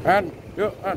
An, yuk An.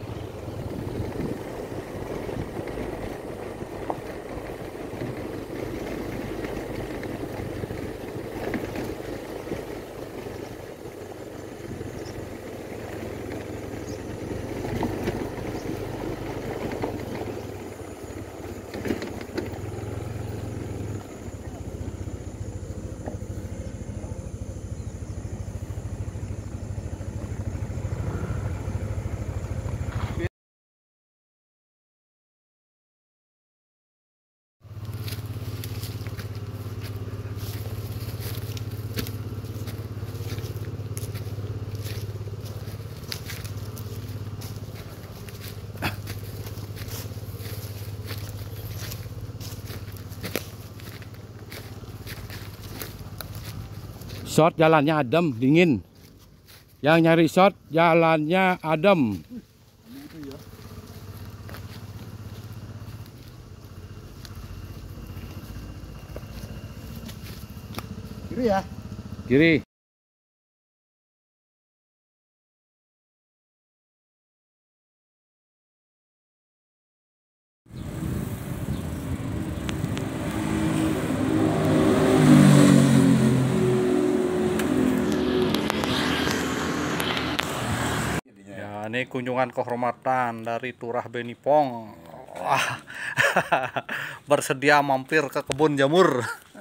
Shot jalannya adem, dingin. Yang nyari shot jalannya adem. Kiri ya? Kiri. Ini kunjungan kehormatan dari Turah Benipong. Wah, bersedia mampir ke kebun jamur.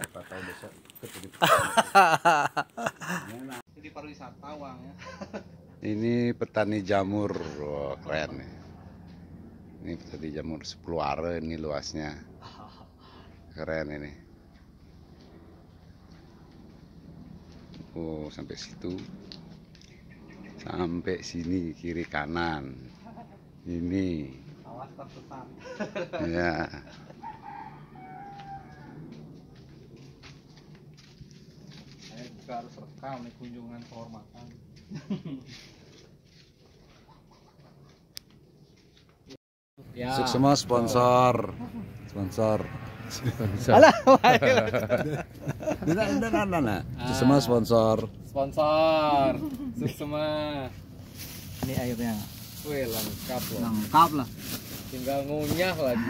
Ini pariwisata uangnya. Ini petani jamur, wah, keren nih. Ini petani jamur 10 are ini luasnya. Keren ini. Oh, sampai situ. Sampai sini kiri kanan. Ini. Awas tersesat. Ya. Saya juga harus rekam nih kunjungan kehormatan. Ya. Semua sponsor. Alah, nah. Semua sponsor. Semua. Ini airnya. Wih, lengkap loh. Lengkap lah. Tinggal ngunyah lagi.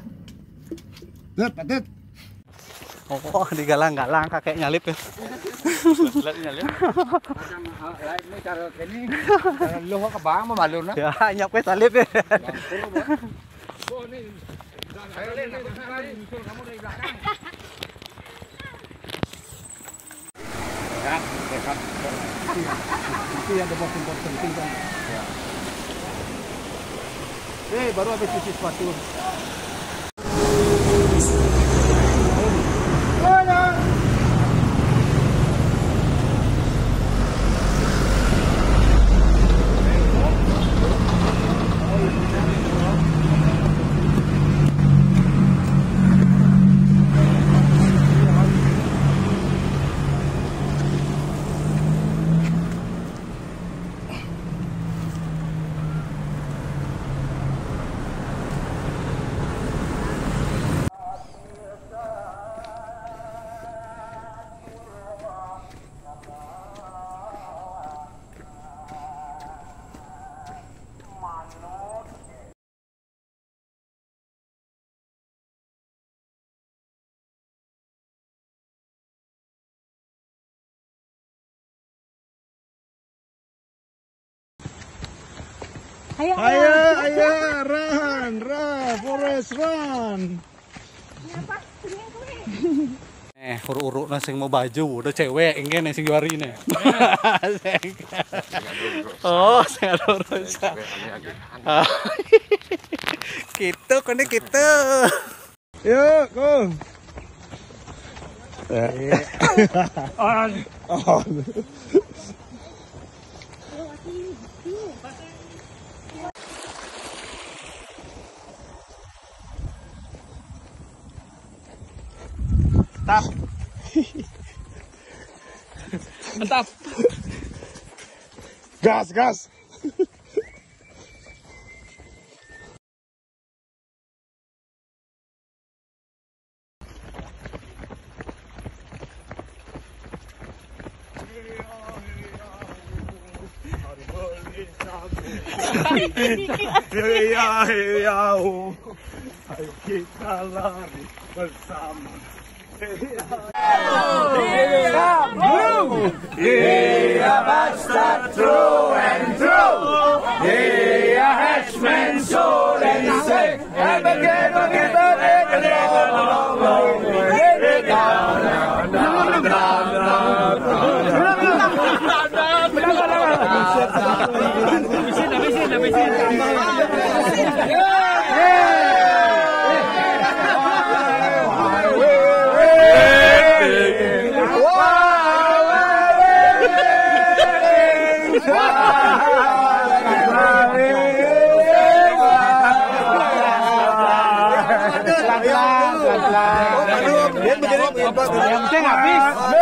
Tut. Oh, digalang-galang kakek nyalip ya. Nyalip. Ini cara ini. Cara lu ke bang malu na. Ya, nyap ke salip ya. Ayo Lin, nyusul kamu dari belakang. Ya, sehat. Itu yang the most important thing kan. Ya. Baru habis cuci sepatu. Ayo, run, Forest run. Uruk-uruk nasi mau baju, udah cewek, enggak nasi juari nih. Oh, saya lurus. Gitu, kene gitu. Yuk, go. On. Mantap. Gas. Ayo kita lari bersama. Yeah, bastard true and true. Yeah, hatchman sold and sick. And again, yang penting habis.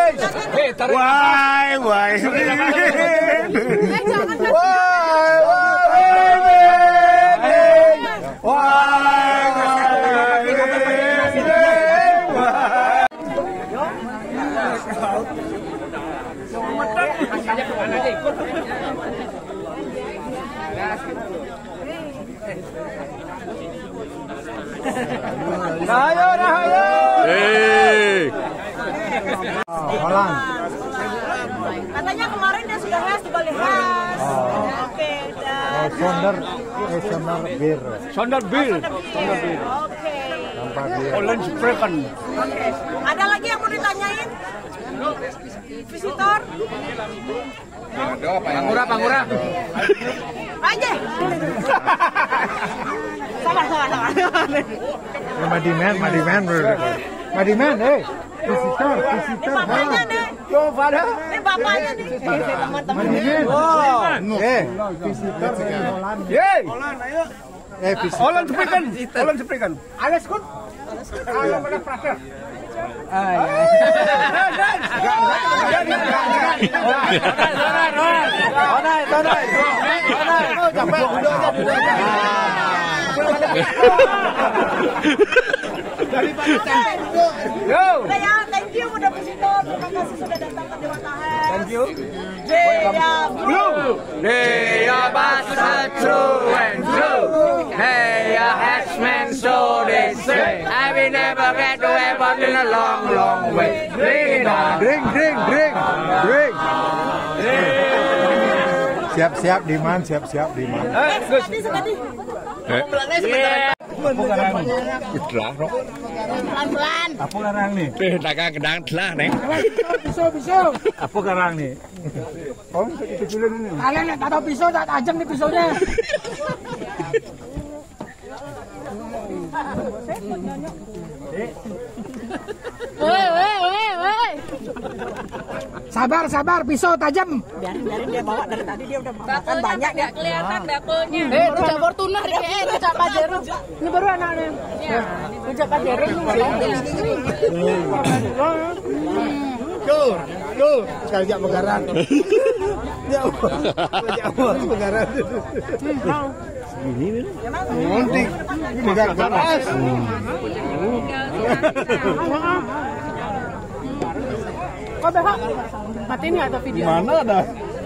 Holland. Katanya kemarin dia sudah les di Bali Khas. Oke, dan Sonder bir. Oke. Holland spreken. Oke. Ada lagi yang mau ditanyain? Visitor? Pangura. Aja. Sabar. Madiman, visitor. Bapaknya nih. Ini bapaknya nih. Teman-temannya. Visitor Holland. Holland spreken. Alles goed? Ayo pada praktek. Udah ya, thank you udah visitor. Terima kasih sudah datang ke Dewa Tahan. Thank you. Jaya Blue. They are bastard true and true. Hey, a hatchman, so they say. I will never get away, but in a long, long way. Bring it on. Drink. Siap Diman. Sekali. Pelan-pelan. Apa karang nih? Dagang gedang telah, Neng. Pisau. Apa karang nih? Oh, kecil-kecilan ini. Kalian tak tahu pisau, tak tajam nih pisaunya. Woi. Sabar, pisau tajam. Biarin dia bawa dari tadi dia udah makan banyak ya. Kelihatan dakelnya. Rujak Fortuna, rujak Pajero. Ini baru anaknya. Ya. Rujak Pajero itu Tuh, sekali jak megaran. Megaran. Ini enggak panas. Kok behak? Matiin nggak ada video? Mana ada?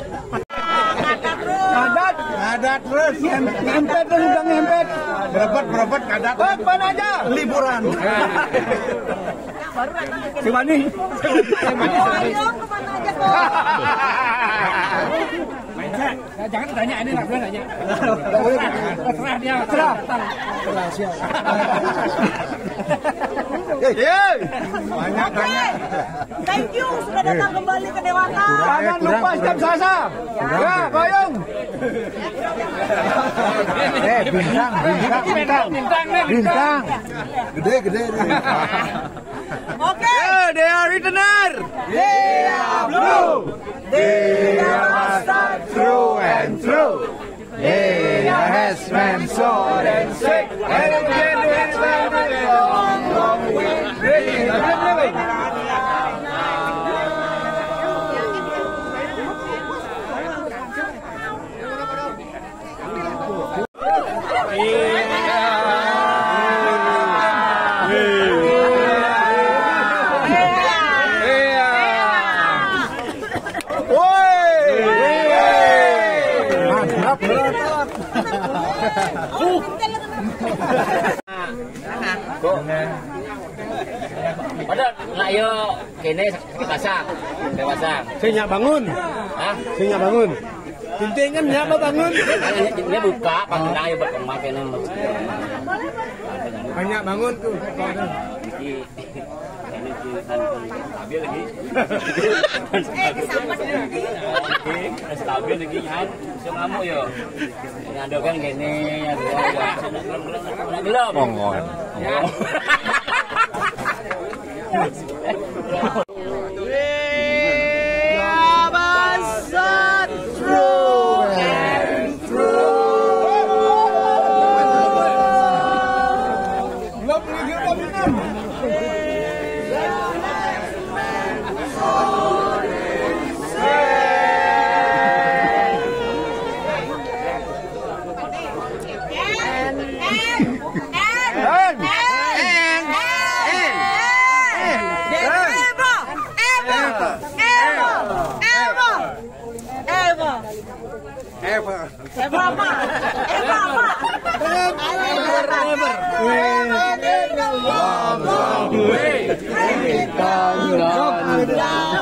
Ngadat terus. Ngempet terus udah ngempet. Berebet ngadat. Kapan aja? Liburan. Si Mani. Ayo kemana aja kok? Jangan tanya ini, nggak boleh nanya. Terserah dia. Banyak tanya. Thank you sudah datang kembali ke Dewata. Jangan lupa jam sasa. Ya, Boyong. Bintang. Gede. Oke. They are returner. They are blue. They are bastard true and true. They are hatchman, sword and sick. And again, long way. Mantap. Ada nak yo kene pasang. Saya nyak bangun. Hah? Saya nyak bangun. Penting kan nyak bangun. Ini buka panggilan ayo berkembang kene. Banyak bangun tuh. Ini stabil lagi. Stabil lagi kan. Bisa ngamuk yo. Ini ada kan gini, ada belum. Mongon. Ever.